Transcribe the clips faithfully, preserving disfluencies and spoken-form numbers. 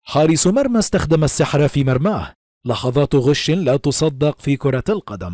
حارس مرمى استخدم السحر في مرماه. لحظات غش لا تصدق في كرة القدم.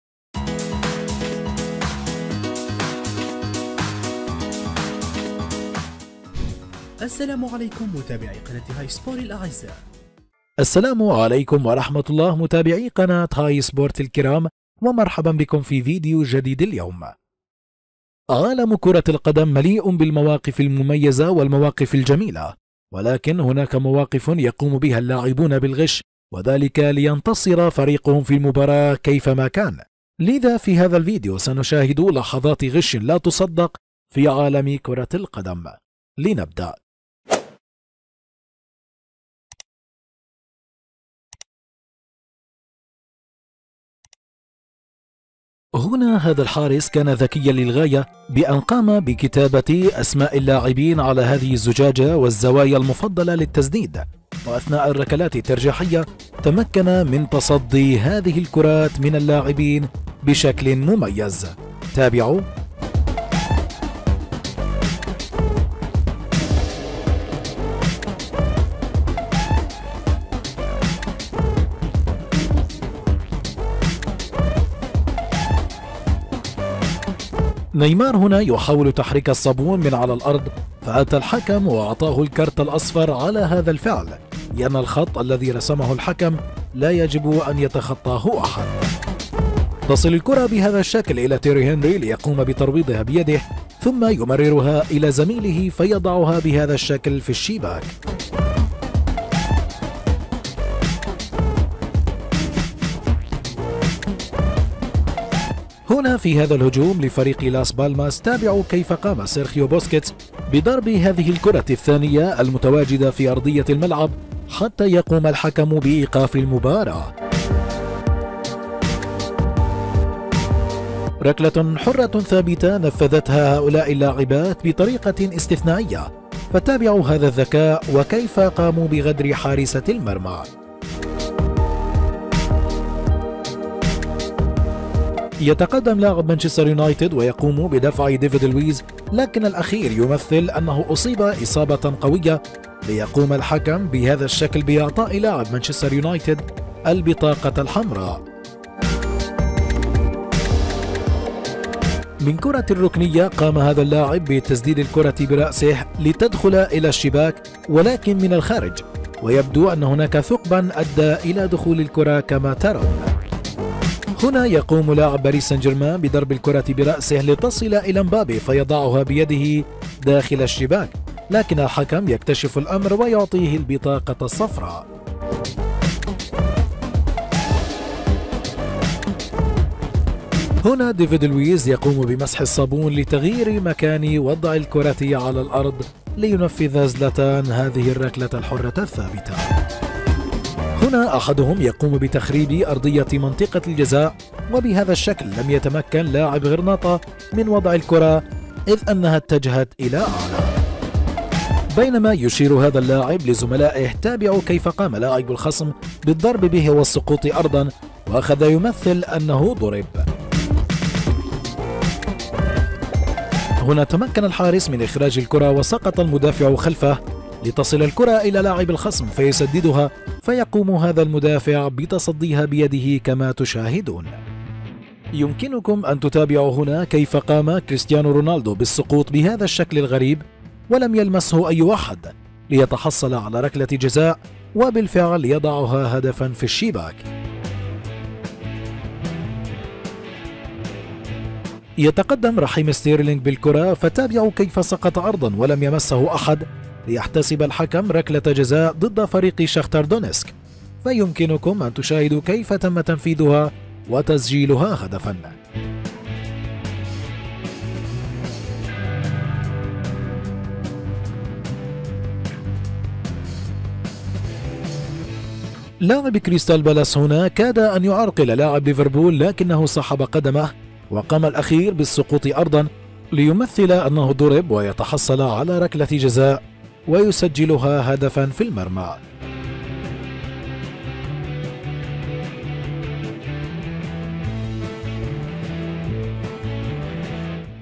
السلام عليكم متابعي قناة هاي سبور الأعزاء. السلام عليكم ورحمة الله متابعي قناة هاي سبورت الكرام، ومرحبا بكم في فيديو جديد اليوم. عالم كرة القدم مليء بالمواقف المميزة والمواقف الجميلة، ولكن هناك مواقف يقوم بها اللاعبون بالغش، وذلك لينتصر فريقهم في المباراة كيفما كان. لذا في هذا الفيديو سنشاهد لحظات غش لا تصدق في عالم كرة القدم. لنبدأ. هنا هذا الحارس كان ذكيا للغاية بأن قام بكتابة أسماء اللاعبين على هذه الزجاجة والزوايا المفضلة للتسديد، وأثناء الركلات الترجيحية تمكن من تصدي هذه الكرات من اللاعبين بشكل مميز. تابعوا. نيمار هنا يحاول تحريك الصابون من على الأرض، فأتى الحكم وأعطاه الكرت الأصفر على هذا الفعل، لأن الخط الذي رسمه الحكم لا يجب أن يتخطاه أحد. تصل الكرة بهذا الشكل إلى تيري هنري ليقوم بترويضها بيده، ثم يمررها إلى زميله فيضعها بهذا الشكل في الشباك. هنا في هذا الهجوم لفريق لاس بالماس تابعوا كيف قام سيرخيو بوسكيتس بضرب هذه الكرة الثانية المتواجدة في أرضية الملعب حتى يقوم الحكم بإيقاف المباراة. ركلة حرة ثابتة نفذتها هؤلاء اللاعبات بطريقة استثنائية، فتابعوا هذا الذكاء وكيف قاموا بغدر حارسة المرمى. يتقدم لاعب مانشستر يونايتد ويقوم بدفع ديفيد لويز، لكن الأخير يمثل أنه أصيب إصابة قوية، ليقوم الحكم بهذا الشكل بإعطاء لاعب مانشستر يونايتد البطاقة الحمراء. من كرة الركنية قام هذا اللاعب بتسديد الكرة برأسه لتدخل إلى الشباك، ولكن من الخارج، ويبدو أن هناك ثقبا أدى إلى دخول الكرة كما ترون. هنا يقوم لاعب باريس سان جيرمان بضرب الكرة برأسه لتصل إلى مبابي فيضعها بيده داخل الشباك، لكن الحكم يكتشف الأمر ويعطيه البطاقة الصفراء. هنا ديفيد لويز يقوم بمسح الصابون لتغيير مكان وضع الكرة على الأرض لينفذ زلاتان هذه الركلة الحرة الثابتة. هنا أحدهم يقوم بتخريب أرضية منطقة الجزاء، وبهذا الشكل لم يتمكن لاعب غرناطة من وضع الكرة إذ أنها اتجهت إلى أعلى. بينما يشير هذا اللاعب لزملائه تابعوا كيف قام لاعب الخصم بالضرب به والسقوط أرضا، وأخذ يمثل أنه ضرب. هنا تمكن الحارس من إخراج الكرة وسقط المدافع خلفه لتصل الكرة إلى لاعب الخصم فيسددها، فيقوم هذا المدافع بتصديها بيده كما تشاهدون. يمكنكم أن تتابعوا هنا كيف قام كريستيانو رونالدو بالسقوط بهذا الشكل الغريب ولم يلمسه أي أحد ليتحصل على ركلة جزاء، وبالفعل يضعها هدفا في الشباك. يتقدم رحيم ستيرلينغ بالكرة، فتابعوا كيف سقط أرضا ولم يمسه أحد ليحتسب الحكم ركلة جزاء ضد فريق شختار دونيسك، فيمكنكم أن تشاهدوا كيف تم تنفيذها وتسجيلها هدفا. لاعب كريستال بالاس هنا كاد أن يعرقل لاعب ليفربول، لكنه سحب قدمه وقام الأخير بالسقوط أرضا ليمثل أنه ضرب ويتحصل على ركلة جزاء ويسجلها هدفا في المرمى.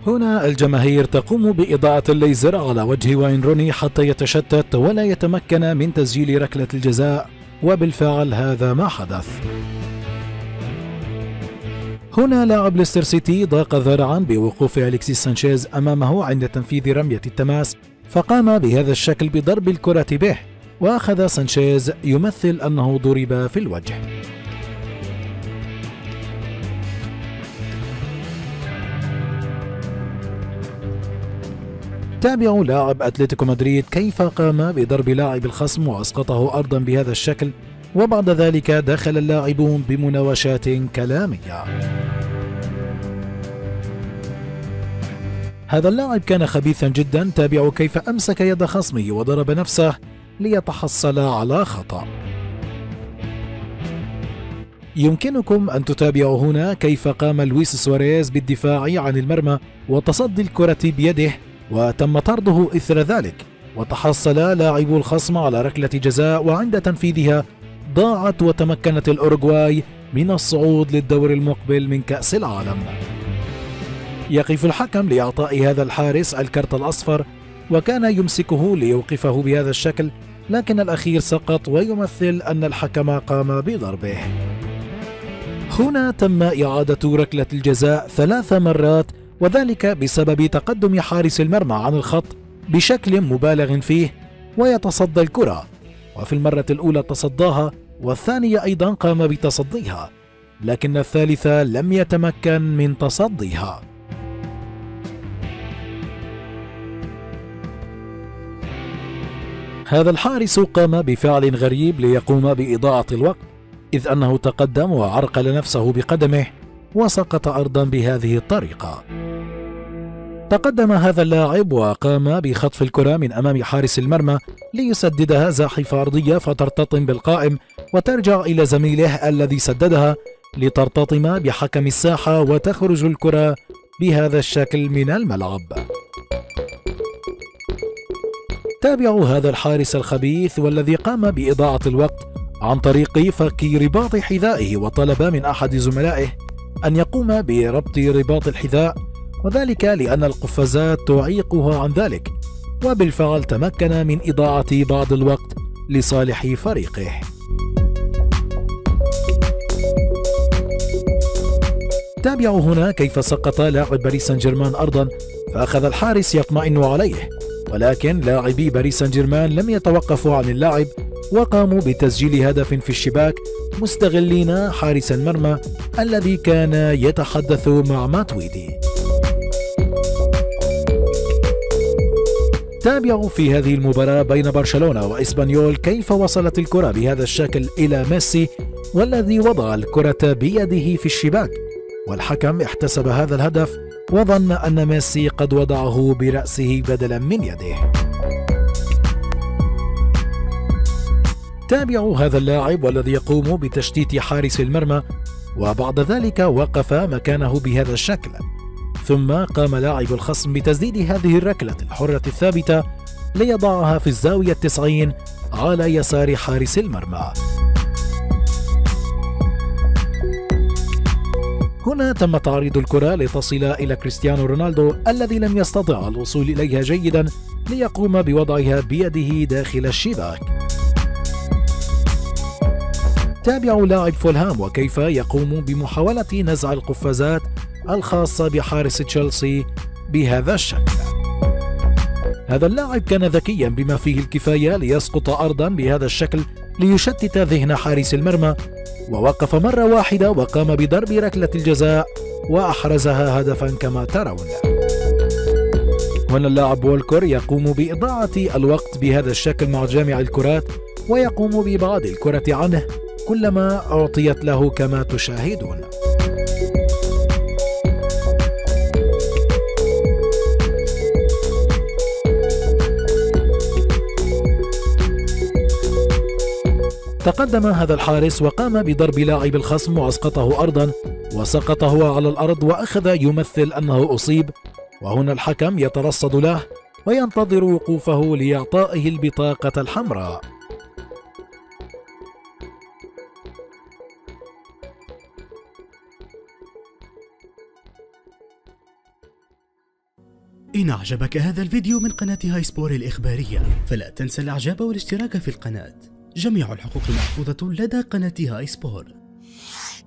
هنا الجماهير تقوم بإضاءة الليزر على وجه واين روني حتى يتشتت ولا يتمكن من تسجيل ركلة الجزاء، وبالفعل هذا ما حدث. هنا لاعب ليستر سيتي ضاق ذرعا بوقوف أليكسيس سانشيز أمامه عند تنفيذ رمية التماس، فقام بهذا الشكل بضرب الكرة به، وأخذ سانشيز يمثل أنه ضرب في الوجه. تابعوا لاعب أتلتيكو مدريد كيف قام بضرب لاعب الخصم وأسقطه أرضا بهذا الشكل، وبعد ذلك دخل اللاعبون بمناوشات كلامية. هذا اللاعب كان خبيثا جدا، تابعوا كيف أمسك يد خصمه وضرب نفسه ليتحصل على خطأ. يمكنكم أن تتابعوا هنا كيف قام لويس سواريز بالدفاع عن المرمى وتصدي الكرة بيده، وتم طرده إثر ذلك، وتحصل لاعبو الخصم على ركلة جزاء، وعند تنفيذها ضاعت وتمكنت الأوروغواي من الصعود للدور المقبل من كأس العالم. يقف الحكم لإعطاء هذا الحارس الكرت الأصفر، وكان يمسكه ليوقفه بهذا الشكل، لكن الأخير سقط ويمثل أن الحكم قام بضربه. هنا تم إعادة ركلة الجزاء ثلاث مرات، وذلك بسبب تقدم حارس المرمى عن الخط بشكل مبالغ فيه ويتصدى الكرة، وفي المرة الأولى تصداها والثانية أيضا قام بتصديها، لكن الثالثة لم يتمكن من تصديها. هذا الحارس قام بفعل غريب ليقوم بإضاعة الوقت، إذ أنه تقدم وعرقل نفسه بقدمه وسقط أرضا بهذه الطريقة. تقدم هذا اللاعب وقام بخطف الكرة من أمام حارس المرمى ليسددها زاحفة أرضية فترتطم بالقائم وترجع إلى زميله الذي سددها لترتطم بحكم الساحة وتخرج الكرة بهذا الشكل من الملعب. تابعوا هذا الحارس الخبيث والذي قام بإضاعة الوقت عن طريق فك رباط حذائه، وطلب من أحد زملائه أن يقوم بربط رباط الحذاء، وذلك لأن القفازات تعيقها عن ذلك، وبالفعل تمكن من إضاعة بعض الوقت لصالح فريقه. تابعوا هنا كيف سقط لاعب باريس سان جيرمان أرضا، فأخذ الحارس يطمئن عليه، ولكن لاعبي باريس سان جيرمان لم يتوقفوا عن اللعب وقاموا بتسجيل هدف في الشباك، مستغلين حارس المرمى الذي كان يتحدث مع ماتويدي. تابعوا في هذه المباراة بين برشلونة وإسبانيول كيف وصلت الكرة بهذا الشكل إلى ميسي، والذي وضع الكرة بيده في الشباك، والحكم احتسب هذا الهدف وظن أن ميسي قد وضعه برأسه بدلا من يده. تابعوا هذا اللاعب والذي يقوم بتشتيت حارس المرمى، وبعد ذلك وقف مكانه بهذا الشكل، ثم قام لاعب الخصم بتسديد هذه الركلة الحرة الثابتة ليضعها في الزاوية التسعين على يسار حارس المرمى. هنا تم تعريض الكرة لتصل إلى كريستيانو رونالدو الذي لم يستطع الوصول إليها جيدا ليقوم بوضعها بيده داخل الشباك. تابعوا لاعب فولهام وكيف يقوم بمحاولة نزع القفازات الخاصة بحارس تشيلسي بهذا الشكل. هذا اللاعب كان ذكيا بما فيه الكفاية ليسقط أرضا بهذا الشكل ليشتت ذهن حارس المرمى، ووقف مرة واحدة وقام بضرب ركلة الجزاء وأحرزها هدفا كما ترون. هنا اللاعب وولكر يقوم بإضاعة الوقت بهذا الشكل مع جامع الكرات، ويقوم بإبعاد الكرة عنه كلما أعطيت له كما تشاهدون. تقدم هذا الحارس وقام بضرب لاعب الخصم وأسقطه أرضا، وسقط هو على الأرض وأخذ يمثل أنه أصيب، وهنا الحكم يترصد له وينتظر وقوفه لإعطائه البطاقة الحمراء. إن أعجبك هذا الفيديو من قناة هاي سبور الإخبارية فلا تنسى الإعجاب والاشتراك في القناة. جميع الحقوق محفوظة لدى قناة هاي سبور.